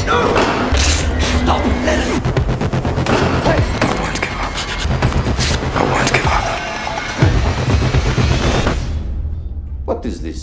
What is this?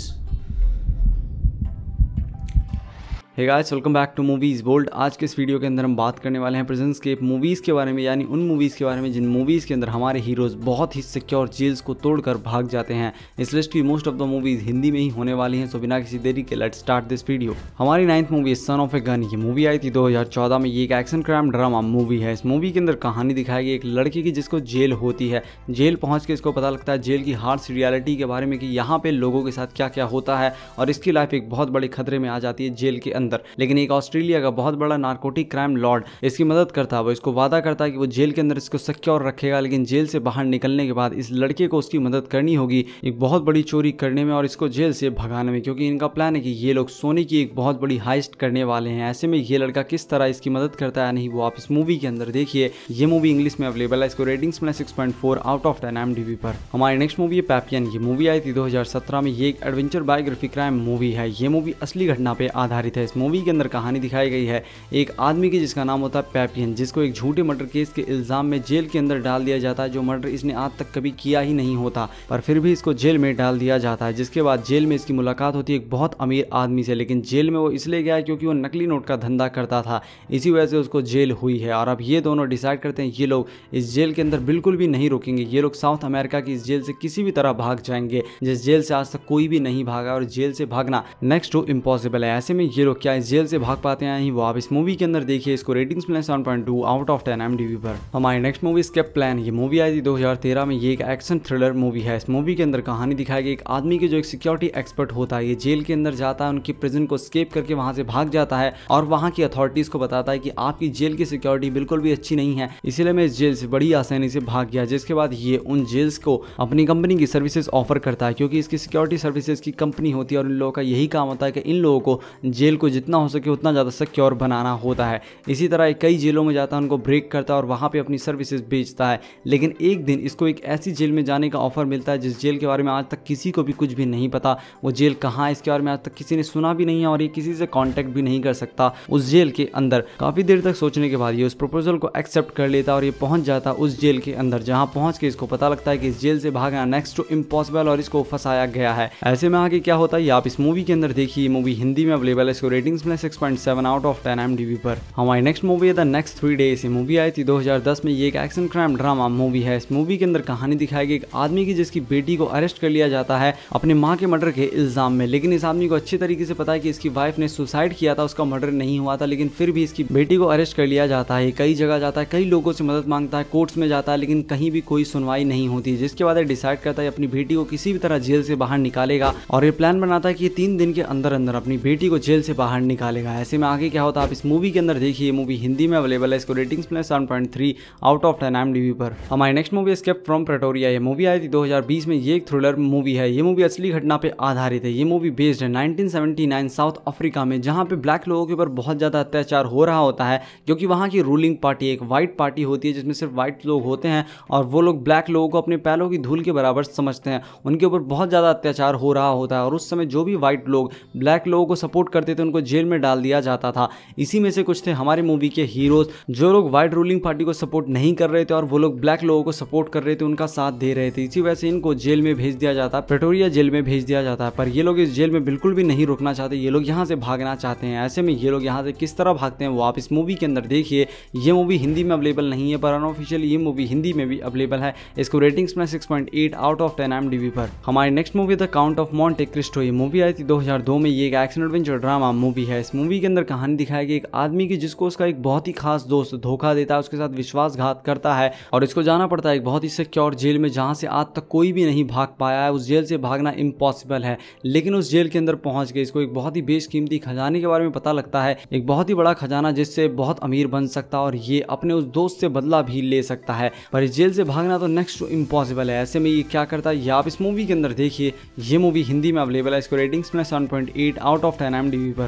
Hey guys, welcome back to movies bold. आज के इस video के अंदर हम बात करने वाले हैं प्रिजन एस्केप मूवीज़ के बारे में, यानी उन मूवीज़ के बारे में जिन मूवीज़ के अंदर हमारे हीरोज़ बहुत ही सिक्योर जेल्स को तोड़कर भाग जाते हैं। इस लिस्ट की most of the movies Hindi में ही होने वाली हैं, सो बिना किसी देरी के लेट्स स्टार्ट दिस वीडियो। हमारी 9th movie son of a gun. ये मूवी आई थी 2014 में। ये एक एक्शन क्राइम ड्रामा मूवी है। इस मूवी के अंदर कहानी दिखाई गई एक लड़के की जिसको जेल होती है। जेल पहुँच के इसको पता लगता है जेल की हार्श रियलिटी के बारे में कि यहाँ पे लोगों के साथ क्या क्या होता है और इसकी लाइफ एक बहुत बड़े खतरे में आ जाती है जेल के अंदर। लेकिन एक ऑस्ट्रेलिया का बहुत बड़ा नारकोटिक क्राइम लॉर्ड इसकी मदद करता है। वो इसको वादा करता है कि वो जेल के अंदर इसको सिक्योर रखेगा, लेकिन जेल से बाहर निकलने के बाद इस लड़के को उसकी मदद करनी होगी एक बहुत बड़ी चोरी करने में और इसको जेल से भगाने में, क्योंकि इनका प्लान है कि ये लोग सोने की एक बहुत बड़ी हाइस्ट करने वाले हैं। ऐसे में ये लड़का किस तरह इसकी मदद करता है नहीं, वो आप इस मूवी के अंदर देखिए। ये मूवी इंग्लिश में अवेलेबल है। इसको रेटिंग्स मिला 6.4 आउट ऑफ 10 IMDb पर। हमारी नेक्स्ट मूवी है पैपियन। ये मूवी आई थी 2017 में। ये एक एडवेंचर बायोग्राफी क्राइम मूवी है। ये मूवी असली घटना पे आधारित है। इस मूवी के अंदर कहानी दिखाई गई है एक आदमी की जिसका नाम होता है पैपियन, जिसको एक झूठे मर्डर केस के इल्जाम में जेल के अंदर डाल दिया जाता है, जो मर्डर इसने आज तक कभी किया ही नहीं होता, पर फिर भी इसको जेल में डाल दिया जाता है। जिसके बाद जेल में इसकी मुलाकात होती है एक बहुत अमीर आदमी से, लेकिन जेल में वो इसलिए गया है क्योंकि वो नकली नोट का धंधा करता था, इसी वजह से उसको जेल हुई है। और अब ये दोनों डिसाइड करते हैं ये लोग इस जेल के अंदर बिल्कुल भी नहीं रुकेंगे। ये लोग साउथ अमेरिका की इस जेल से किसी भी तरह भाग जाएंगे, जिस जेल से आज तक कोई भी नहीं भागा, और जेल से भागना नेक्स्ट टू इम्पॉसिबल है। ऐसे में ये लोग क्या इस जेल से भाग पाते हैं, वो आप इस मूवी के अंदर देखिए। इसको रेटिंग्स मिले 7.2 आउट ऑफ 10 IMDb पर। हमारी नेक्स्ट मूवी स्केप प्लान। ये मूवी आई थी 2013 में। ये एक एक्शन थ्रिलर मूवी है। इस मूवी के अंदर कहानी दिखाई गई एक आदमी की जो एक सिक्योरिटी एक्सपर्ट होता है। ये जेल के अंदर जाता है, उनकी प्रिजन को स्केप करके वहां से भाग जाता है और वहां की अथॉरिटीज को बताता है कि आपकी जेल की सिक्योरिटी बिल्कुल भी अच्छी नहीं है, इसीलिए मैं इस जेल से बड़ी आसानी से भाग गया। जिसके बाद ये उन जेल्स को अपनी कंपनी की सर्विसेज ऑफर करता है, क्योंकि इसकी सिक्योरिटी सर्विसेज की कंपनी होती है और इन लोगों का यही काम होता है कि इन लोगों को जेल को जितना हो सके उतना ज़्यादा सिक्योर बनाना होता है। इसी तरह कई जेलों में जाता है, उनको ब्रेक करता है और वहाँ पे अपनी सर्विसेज बेचता है। लेकिन एक दिन इसको एक ऐसी जेल में जाने का ऑफर मिलता है जिस जेल के बारे में आज तक किसी को भी कुछ भी नहीं पता। वो जेल कहाँ है इसके बारे में आज तक किसी ने सुना भी नहीं है और ये किसी से कांटेक्ट भी नहीं कर सकता उस जेल के अंदर। काफ़ी देर तक सोचने के बाद ये उस प्रपोजल को एक्सेप्ट कर लेता और ये पहुँच जाता उस जेल के अंदर, जहाँ पहुँच के इसको पता लगता है कि इस जेल से भागना नेक्स्ट टू इम्पॉसिबल और इसको फंसाया गया है। ऐसे में आगे क्या होता है आप इस मूवी के अंदर देखिए। मूवी हिंदी में अवेलेबल है। इसको रेटिंग्स में 6.7 आउट ऑफ 10 IMDb पर। हमारी नेक्स्ट मूवी है द नेक्स्ट 3 डेज। ये मूवी आई थी 2010 में। ये एक एक्शन क्राइम ड्रामा मूवी है। इस मूवी के अंदर कहानी दिखाई गई एक आदमी की जिसकी बेटी को अरेस्ट कर लिया जाता है अपने माँ के मर्डर के इल्जाम में। लेकिन इस आदमी को अच्छी तरीके से पता है कि इसकी वाइफ ने सुसाइड किया था, उसका मर्डर नहीं हुआ था, लेकिन फिर भी इसकी बेटी को अरेस्ट कर लिया जाता है। कई जगह जाता है, कई लोगों से मदद मांगता है, कोर्ट्स में जाता है, लेकिन कहीं भी कोई सुनवाई नहीं होती। जिसके बाद डिसाइड करता है अपनी बेटी को किसी भी तरह जेल से बाहर निकालेगा और ये प्लान बनाता है कि 3 दिन के अंदर अंदर अपनी बेटी को जेल से बाहर निकालेगा। ऐसे में आगे क्या होता है आप इस मूवी के अंदर देखिए। मूवी हिंदी में अवेलेबल है। इसको रेटिंग्स में 7.3 आउट ऑफ 10 IMDb पर। हमारी next movie escape from Pretoria. ये मूवी आई थी 2020 में। ये एक थ्रिलर मूवी है। ये मूवी असली घटना पे आधारित है। ये मूवी बेस्ड है 1979 साउथ अफ्रीका में, जहाँ पे ब्लैक लोगों के ऊपर बहुत ज़्यादा अत्याचार हो रहा होता है, क्योंकि वहाँ की रूलिंग पार्टी एक वाइट पार्टी होती है जिसमें सिर्फ वाइट लोग होते हैं और वो लोग ब्लैक लोगों को अपने पैरों की धूल के बराबर समझते हैं। उनके ऊपर बहुत ज़्यादा अत्याचार हो रहा होता है और उस समय जो भी वाइट लोग ब्लैक लोगों को सपोर्ट करते थे उनको जेल में डाल दिया जाता था। इसी में से कुछ थे हमारे मूवी के हीरोज, जो लोग व्हाइट रूलिंग पार्टी को सपोर्ट नहीं कर रहे थे और वो लोग ब्लैक लोगों को सपोर्ट कर रहे थे, उनका साथ दे रहे थे। इसी वजह से इनको जेल में भेज दिया जाता है, प्रेटोरिया जेल में भेज दिया जाता है। पर ये लोग इस जेल में बिल्कुल भी नहीं रुकना चाहते, ये लोग यहाँ से भागना चाहते हैं। ऐसे में ये लोग यहाँ से किस तरह भागते हैं वो आप इस मूवी के अंदर देखिए। ये मूवी हिंदी में अवेलेबल नहीं है, पर अनऑफिशियल ये मूवी हिंदी में भी अवेलेबल है। इसको रेटिंग्स में 6.8 आउट ऑफ 10 IMDb पर। हमारी next movie the count of Monte Cristo. ये मूवी आई थी 2002 में। ये एक एक्शन एडवेंचर ड्रामा मूवी है। इस मूवी के अंदर कहानी दिखाई गई एक आदमी की जिसको उसका एक बहुत ही खास दोस्त धोखा देता है, उसके साथ विश्वासघात करता है और इसको जाना पड़ता है एक बहुत ही सिक्योर जेल में, जहां से आज तक कोई भी नहीं भाग पाया है। उस जेल से भागना इम्पॉसिबल है, लेकिन उस जेल के अंदर पहुंच के इसको एक बहुत ही बेशकीमती खजाने के बारे में पता लगता है, एक बहुत ही बड़ा खजाना जिससे बहुत अमीर बन सकता है और ये अपने उस दोस्त से बदला भी ले सकता है। पर इस जेल से भागना तो नेक्स्ट टू इम्पॉसिबल है। ऐसे में ये क्या करता है ये आप इस मूवी के अंदर देखिए। ये मूवी हिंदी में अवेलेबल है। इसको रेटिंग्स में 7.8 आउट ऑफ 10 IMDb पर।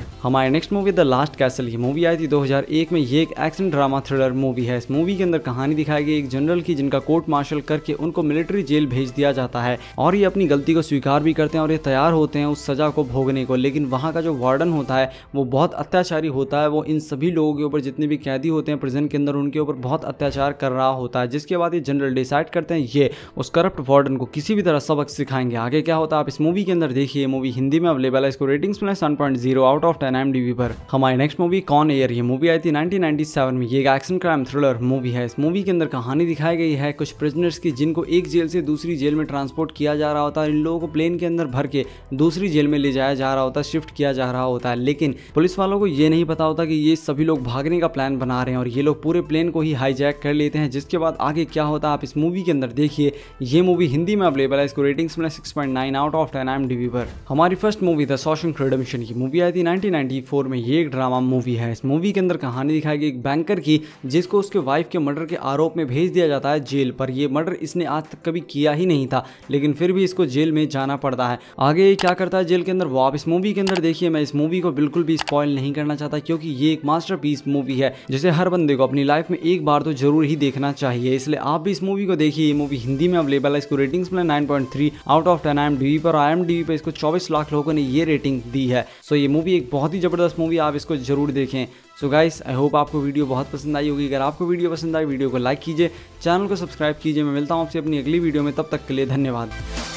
हमारी next movie the last castle, ये मूवी आई थी 2001 में। ये एक एक्शन ड्रामा थ्रिलर मूवी है। इस मूवी के अंदर कहानी दिखाई गई एक जनरल की, जिनका कोर्ट मार्शल करके उनको मिलिट्री जेल भेज दिया जाता है और ये अपनी गलती को स्वीकार भी करते हैं और ये तैयार होते हैं उस सजा को भोगने को। लेकिन वहाँ का जो वार्डन होता है वो बहुत अत्याचारी होता है। वो इन सभी लोगों के ऊपर, जितने भी कैदी होते हैं प्रिजन के अंदर, उनके ऊपर बहुत अत्याचार कर रहा होता है। जिसके बाद ये जनरल डिसाइड करते हैं ये उस करप्ट वार्डन को किसी भी तरह सबक सिखाएंगे। आगे क्या होता है आप इस मूवी के अंदर देखिए। मूवी हिंदी में अवेलेबल है। इसको रेटिंग्स मिला 7.0 आउट ऑफ 10 IMDb पर। हमारी नेक्स्ट मूवी कॉन एयर, ये मूवी आई थी 1997 में। ये एक एक्शन क्राइम थ्रिलर मूवी है। इस मूवी के अंदर कहानी दिखाई गई है कुछ प्रिजनर्स की, जिनको एक जेल से दूसरी जेल में ट्रांसपोर्ट किया जा रहा होता है। इन लोगों को प्लेन के अंदर भर के दूसरी जेल में ले जाया जा रहा होता है, शिफ्ट किया जा रहा होता है। लेकिन पुलिस वालों को ये नहीं पता होता कि ये सभी लोग भागने का प्लान बना रहे हैं और ये लोग पूरे प्लेन को ही हाईजैक कर लेते हैं। जिसके बाद आगे क्या होता है आप इस मूवी के अंदर देखिए। ये मूवी हिंदी में अवेलेबल है। इसको रेटिंग्स मिला 6.9 आउट ऑफ 10 IMDb पर। हमारी first movie the Shawshank Redemption की मूवी आई थी 1994 में। ये एक ड्रामा मूवी है। इस मूवी के अंदर कहानी दिखाई गई एक बैंकर की, जिसको उसके वाइफ के मर्डर के आरोप में भेज दिया जाता है जेल पर। ये मर्डर इसने आज तक कभी किया ही नहीं था, लेकिन फिर भी इसको जेल में जाना पड़ता है। आगे क्या करता है जेल के अंदर वो आप इस मूवी के अंदर देखिए। मैं इस मूवी को बिल्कुल भी स्पॉइल नहीं करना चाहता, क्योंकि ये एक मास्टरपीस मूवी है जिसे हर बंदे को अपनी लाइफ में एक बार तो जरूर ही देखना चाहिए। इसलिए आप भी इस मूवी को देखिए। ये मूवी हिंदी में अवेलेबल है। इसको रेटिंग्स मिला 9.3 आउट ऑफ 10 IMDb पर। IMDb पर इसको 24 लाख लोगों ने ये रेटिंग दी है। सो ये मूवी एक बहुत ही जबरदस्त मूवी, आप इसको जरूर देखें। सो गाइस, आई होप आपको वीडियो बहुत पसंद आई होगी। अगर आपको वीडियो पसंद आई, वीडियो को लाइक कीजिए, चैनल को सब्सक्राइब कीजिए। मैं मिलता हूँ आपसे अपनी अगली वीडियो में, तब तक के लिए धन्यवाद।